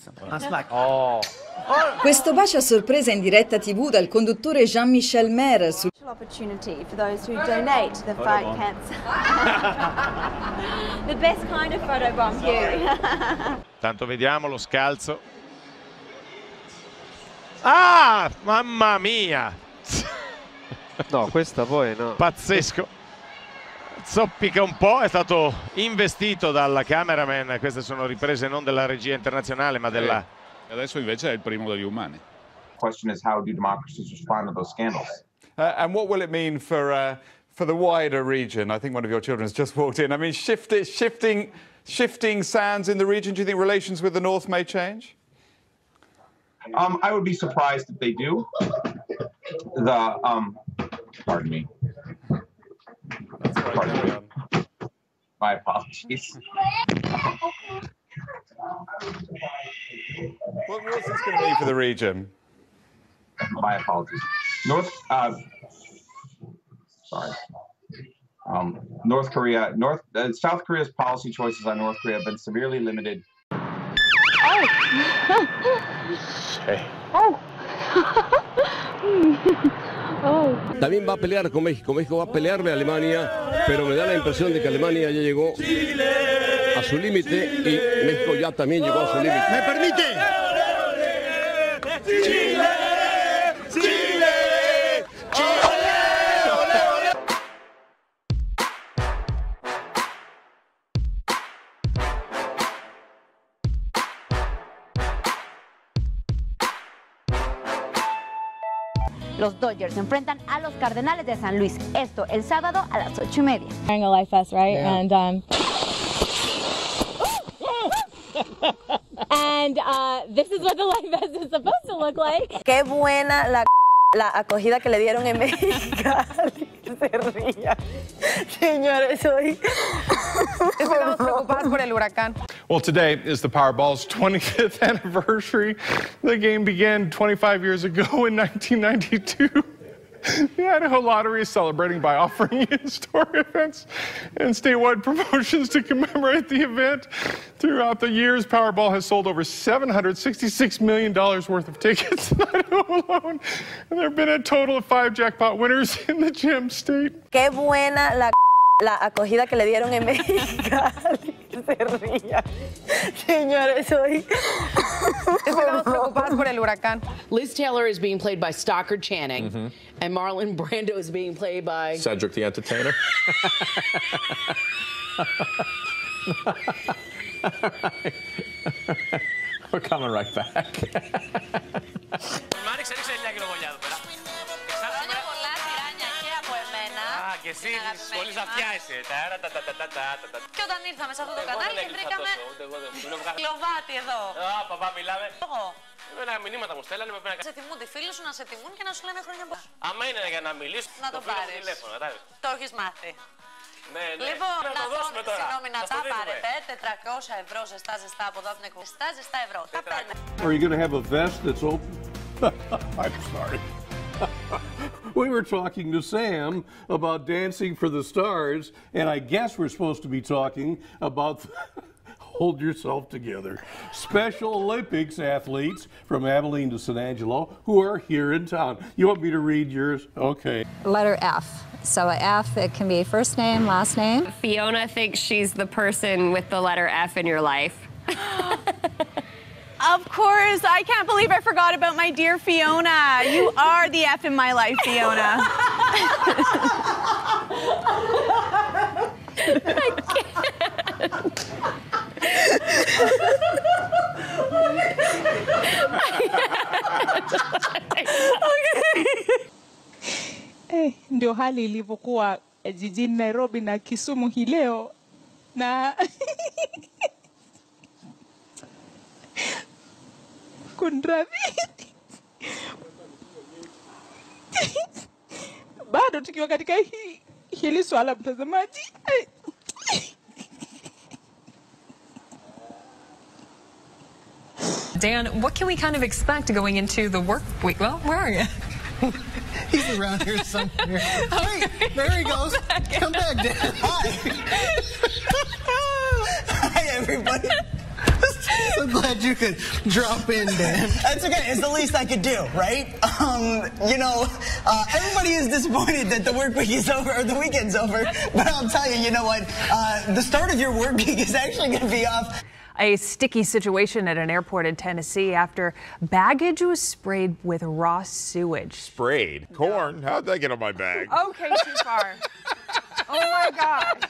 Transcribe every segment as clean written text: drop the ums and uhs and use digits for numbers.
Oh. Questo bacio a sorpresa in diretta TV dal conduttore Jean-Michel Maire su opportunity for those who donate to the fight cancer. The best kind of photobomb, Hugh. Tanto vediamo lo scalzo. Ah, mamma mia! No, questa poi no. Pazzesco. Zoppica un po', è stato investito dal cameraman. Queste sono riprese non della regia internazionale, ma della... Adesso invece è il primo degli umani. The question is, how do democracies respond to those scandals? And what will it mean for the wider region? I think one of your children has just walked in. I mean, shifting sands in the region. Do you think relations with the North may change? I would be surprised if they do. Pardon me. My apologies. What's this going to mean for the region? My apologies. South Korea's policy choices on North Korea have been severely limited. También va a pelear con México. México va a pelearle a Alemania, pero me da la impresión de que Alemania ya llegó a su límite y México ya también llegó a su límite. ¿Me permite? ¡Chile! ¡Chile! Los Dodgers se enfrentan a los Cardenales de San Luis. Esto el sábado a las 8:30. Wearing a Life Vest, right? Yeah. And this is what the Life Vest is supposed to look like. Qué buena la acogida que le dieron en Mexicali. Se ría. Señores, hoy estamos preocupados por el huracán. Well, today is the Powerball's 25th anniversary. The game began 25 years ago in 1992. The Idaho Lottery is celebrating by offering in-store events and statewide promotions to commemorate the event. Throughout the years, Powerball has sold over $766 million worth of tickets in Idaho alone. And there have been a total of 5 jackpot winners in the gem state. Qué buena la acogida que le dieron en Mexicali. Se ría. Señores, hoy estamos preocupados por el huracán. Liz Taylor is being played by Stockard Channing, and Marlon Brando is being played by Cedric the Entertainer. We're coming right back. Και εσύ σχολείς αυτιά εσύ. Και όταν ήρθαμε σε αυτό το κανάλι και βρήκαμε λοβάτι εδώ. Παπά μιλάμε. Εμένα μηνύματα μου στέλνανε. Σε τιμούν τη φίλη σου, να σε τιμούν και να σου λένε χρόνια πολλά. Άμα είναι για να μιλήσουν, να το πάρεις. Το έχεις μάθει. Λοιπόν, συγγνώμη να τα πάρετε. 400 ευρώ ζεστά από εδώ από την εκπομπή. Ζεστά ευρώ. Τα παίρνετε. Are you going to have a vest that's open? I'm sorry. We were talking to Sam about Dancing for the Stars, and I guess we're supposed to be talking about hold yourself together. Special Olympics athletes from Abilene to San Angelo who are here in town. You want me to read yours? Okay. Letter F. So a F, it can be first name, last name. Fiona thinks she's the person with the letter F in your life. Of course, I can't believe I forgot about my dear Fiona. You are the F in my life, Fiona. I can't. Ndio hali ilivyokuwa jijini Nairobi na Kisumu hii leo na kunradhi. Bado tukiwa katika hili swala mtazamaji. Dan, what can we kind of expect going into the work week? Well, where are you? He's around here somewhere. Hey, there he goes. Come back, Dan. Hi. Hi, everybody. So glad glad you could drop in, Dan. That's okay. It's the least I could do, right? Everybody is disappointed that the work week is over or the weekend's over. But I'll tell you, you know what? The start of your work week is actually going to be off. A sticky situation at an airport in Tennessee after baggage was sprayed with raw sewage. Sprayed? Corn? How'd that get on my bag? Okay, too far. Oh my gosh.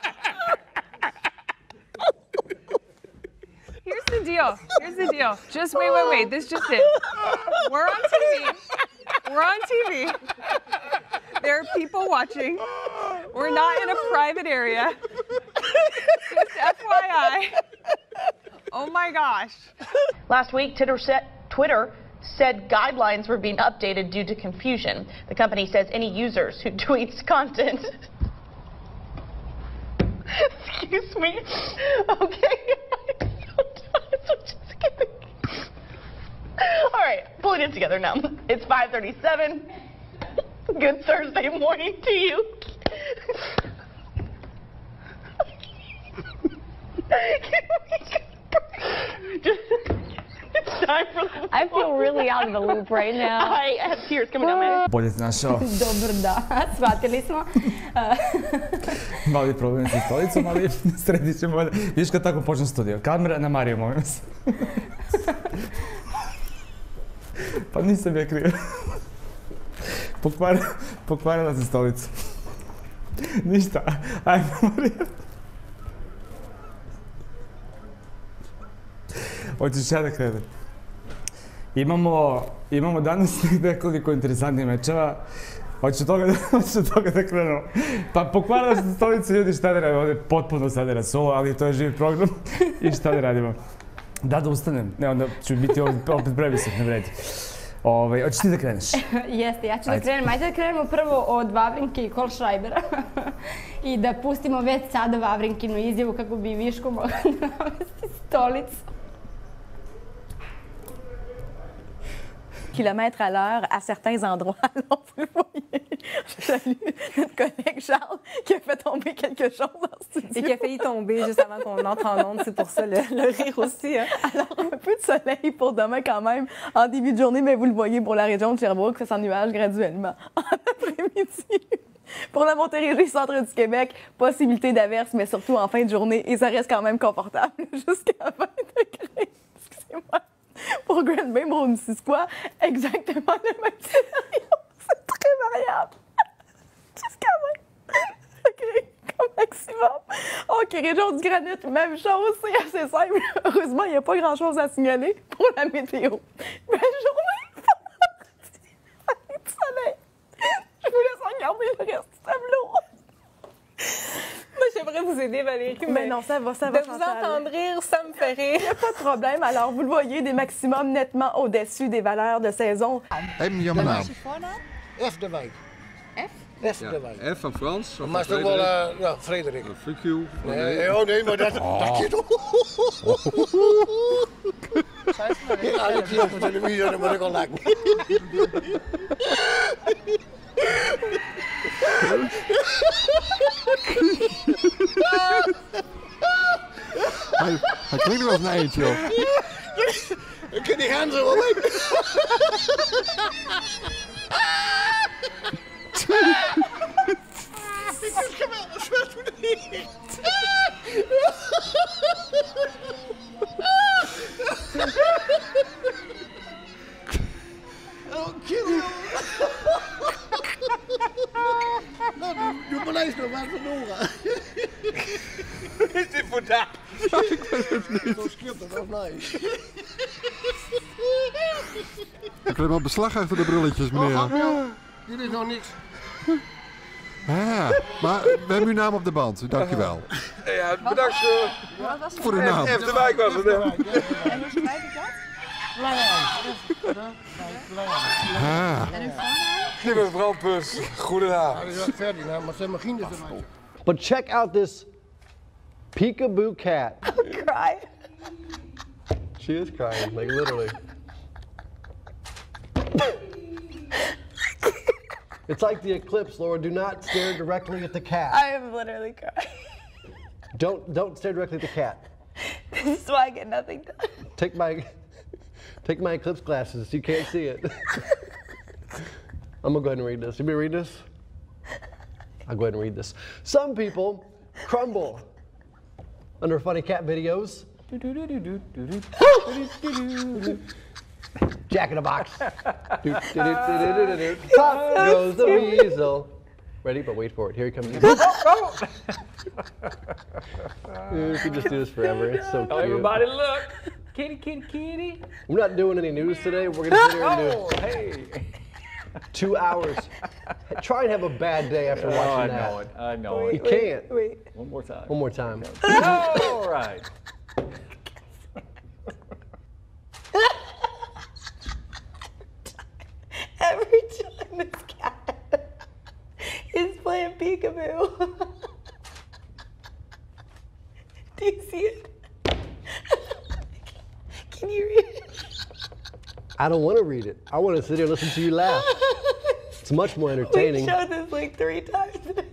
Here's the deal. Just wait. This just it. We're on TV. There are people watching. We're not in a private area. Just FYI. Oh my gosh. Last week, Twitter said guidelines were being updated due to confusion. The company says any users who tweets content. Excuse me. Okay. All right, pulling it together now. It's 5:37. Good Thursday morning to you. It's time for the I feel really out of the loop right now. I have tears coming down my head. Bolje se našao. Dobar dan, shvatili smo. Mali problem sa stolicom, ali sredit ćemo. Vidiš kad tako počne studio. Kamera na Mariju, molim vas. Pa nisam ja kriv. Pokvarila se stolica. Ništa, ajmo Marija. Hoćeš ja da krenem? Imamo danas nekoliko interesantnih mečeva. Hoću toga da krenemo. Pa pokvarila se stolica, ljudi, šta da radimo? Ovdje potpuno sada rasulo, ali to je živ program. I šta da radimo? Da ustanem. Ne, onda ću biti opet previsok, ne vredi. Hoćeš ti da kreneš? Jeste, ja ću da krenem. Ajde da krenemo prvo od Vavrinke i Kohlschreibera. I da pustimo već sada Vavrinkinu izjavu kako bi Viško mogla navesti stolicu. Kilomètres à l'heure à certains endroits. Alors, vous le voyez, je salue notre collègue Charles qui a fait tomber quelque chose en studio. Et qui a failli tomber juste avant qu'on entre en onde. C'est pour ça le rire aussi. Hein. Alors, un peu de soleil pour demain quand même. En début de journée, mais vous le voyez pour la région de Sherbrooke, ça s'ennuage graduellement. En après-midi, pour la Montérégie, centre du Québec, possibilité d'averse, mais surtout en fin de journée. Et ça reste quand même confortable jusqu'à 20 degrés. Excusez-moi. Pour Grand Bay, Missisquoi, exactement le même scénario. C'est très variable. Jusqu'à 20 degrés comme maximum. OK, région du Granit, même chose, c'est assez simple. Heureusement, il n'y a pas grand-chose à signaler pour la météo. Belle journée, avec du soleil. Je vous laisse regarder le reste du tableau. Moi, j'aimerais vous aider, Valérie. Mais non, ça va. De vous entendre rire, ça me fait rire. Il n'y a pas de problème. Alors, vous le voyez, des maximums nettement au-dessus des valeurs de saison. Even jouw naam. F de Wijk. F de Wijk. F van Frans. Maar is toch wel, ja, Frederik. Fuck you. Nee, oh nee, maar dat je toch. Ja, ik zie op de televisie, dan moet ik al lachen. Hij klinkt wel als een eentje, joh. Ik kan die gaan zo wel weg. Ik vind het geweldig, wat doe je niet? Oh, kill. Nou, doe maar eens nog maar verloren. Is dit voor daar? Ik weet het niet. Zo scheelt het of nee? Ik kreeg wel beslag achter de brilletjes, meneer. Oh, dit is nog niks. Ja, maar we hebben uw naam op de band. Dankjewel. Ja, bedankt voor uw naam. F de Wijk was het, hè? En hoe schrijf ik dat? Ah. En uw voornaam? Knippers Brandpus. Goedenavond. Ja, dat is wel verder, maar zijn machine is erbij. But check out this peekaboo cat. I'll cry. She is crying, like literally. It's like the eclipse, Laura. Do not stare directly at the cat. I am literally crying. Don't stare directly at the cat. This is why I get nothing done. Take my eclipse glasses. You can't see it. I'm gonna go ahead and read this. You want me to read this? I'll go ahead and read this. Some people crumble under funny cat videos. Jack in a box. Pop goes the weasel. Ready? But wait for it. Here he comes. We could just do this forever. It's so cute. Everybody look. Kitty, kitty, kitty. We're not doing any news today. We're going to sit here and do 2 hours. Try and have a bad day after watching that. I know it. You can't. Wait. One more time. One more time. All right. Every time this cat is playing peekaboo. Do you see it? Can you read it? I don't want to read it. I want to sit here and listen to you laugh. It's much more entertaining. We showed this like 3 times.